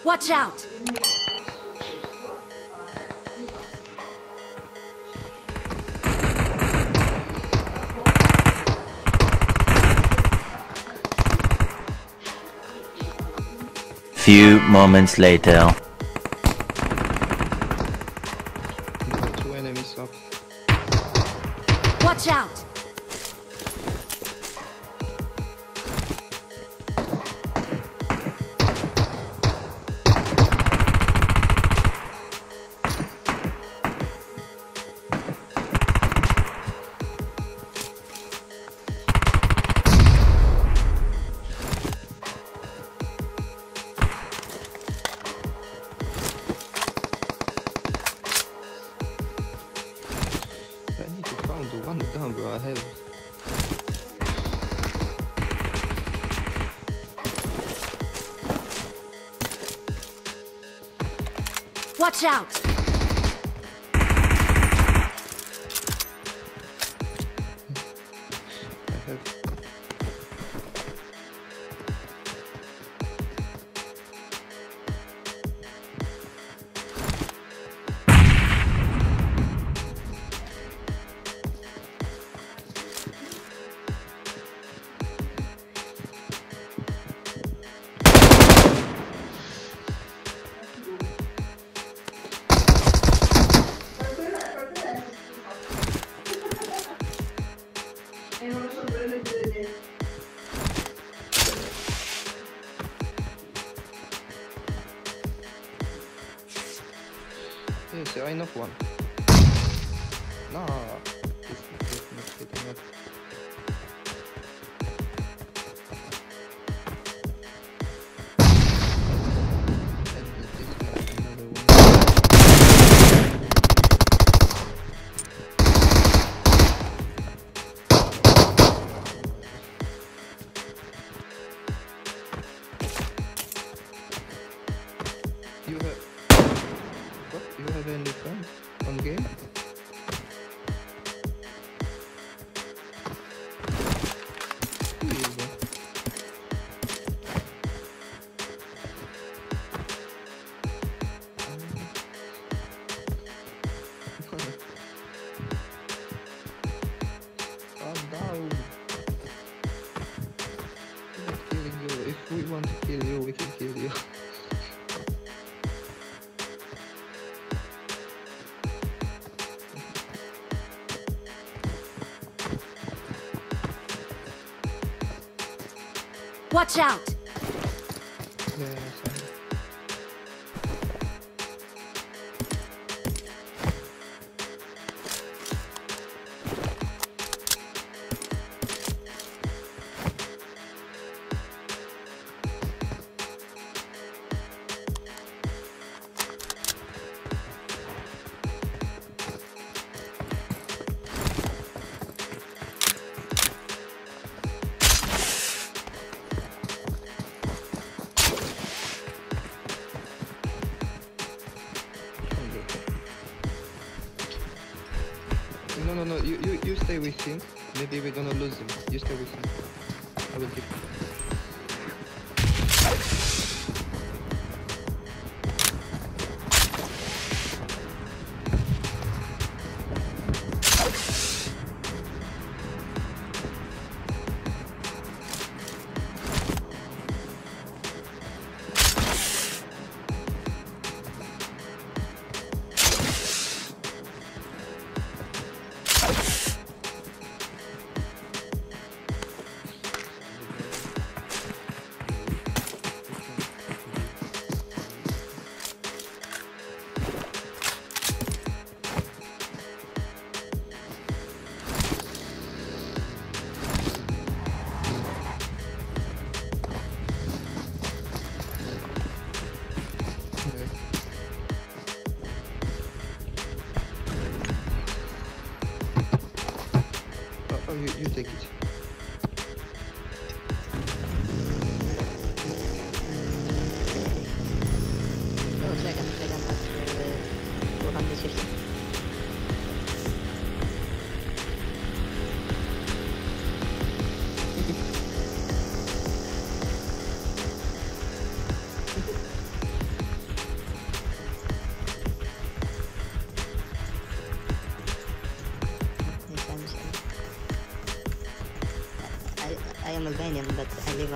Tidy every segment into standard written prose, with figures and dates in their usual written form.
Watch out! Few moments later. Two enemies up. Watch out! I need to find the one down, bro. I have. Watch out! I have. Yes, I knock one. Nah. It's not. And this guy, another one. You have. What? You have any friends on game? Who is that? Calm down. We're not killing you. If we want to kill you, we can kill you. Watch out! Yeah, sorry. No, you stay with him. Maybe we're gonna lose him. You stay with him. I will keep.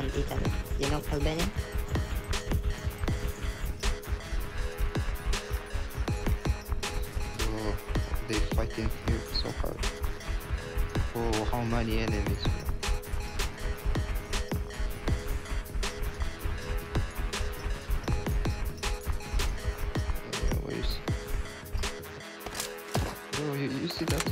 Italy. You know Albania? Oh, they fighting here so hard. Oh, how many enemies? Where is? Bro, you see that?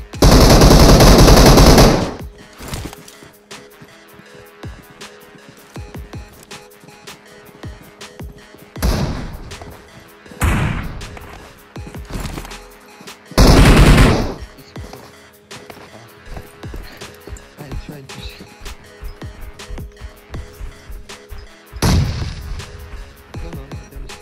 I tried to shoot. No, there is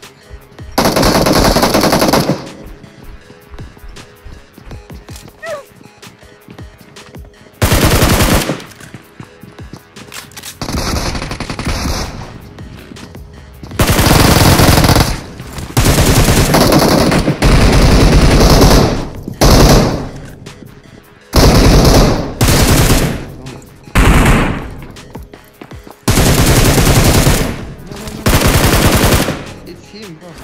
it's him, bro.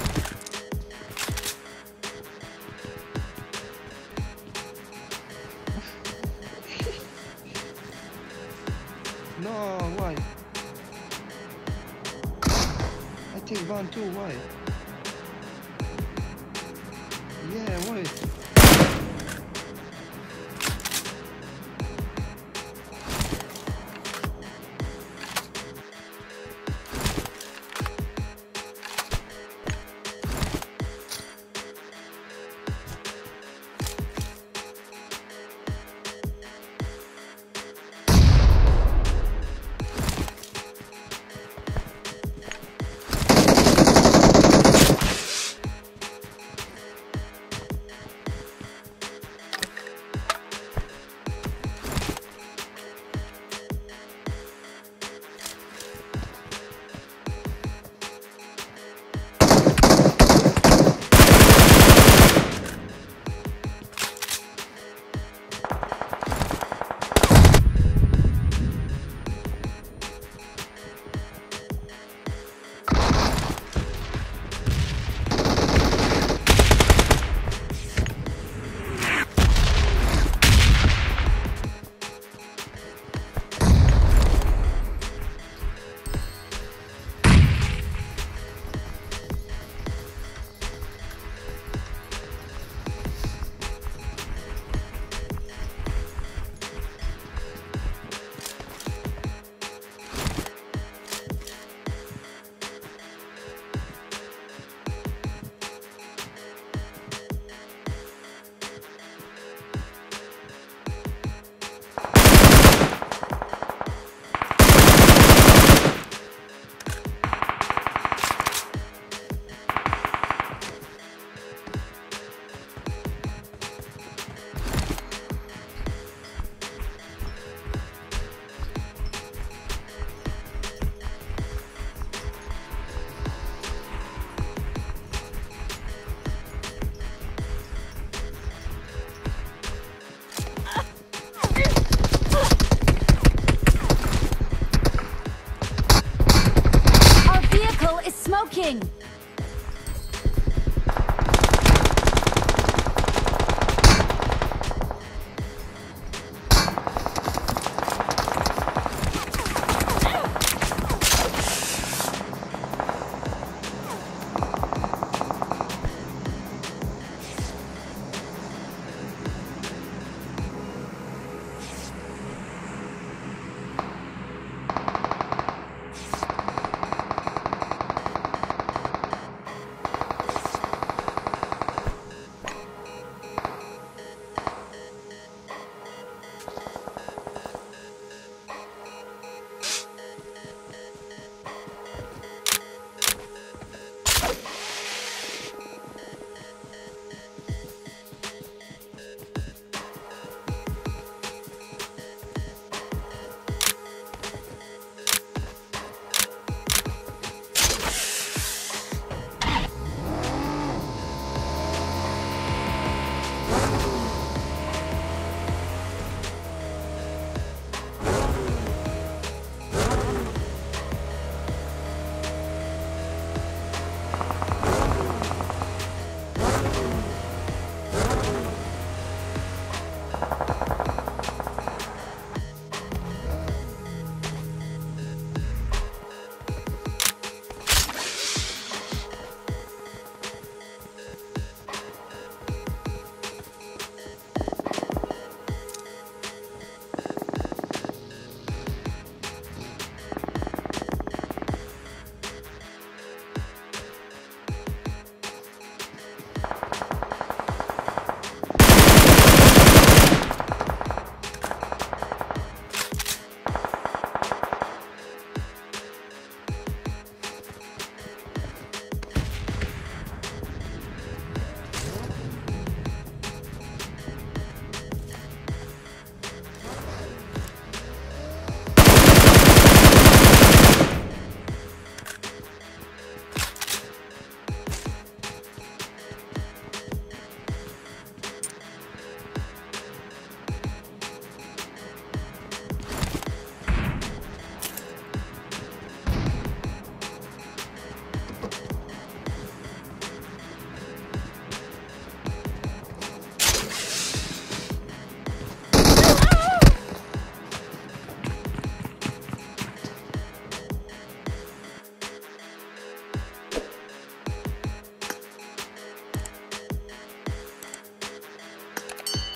No, why? I take van too, why? Yeah, why? Our vehicle is smoking.